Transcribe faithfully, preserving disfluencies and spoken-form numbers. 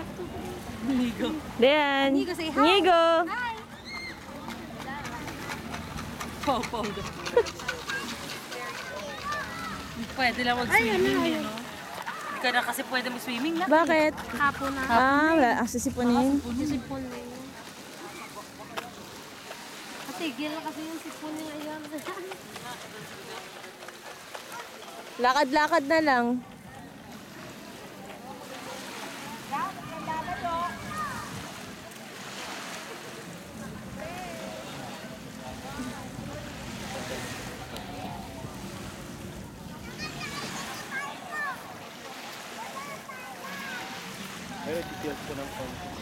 Nigo. Dayan. Nigo, say hi. Nigo. Hi. Pau-pau. Pwede lang mag-swimming, no? Hindi ka na kasi pwede mag-swimming na. Bakit? Hapon na. Ah, wala. Ang sisipunin. Sipon na yun. Tigil na kasi yung sipon niya ngayon. Lakad-lakad na lang. Ay, details ko ng phone.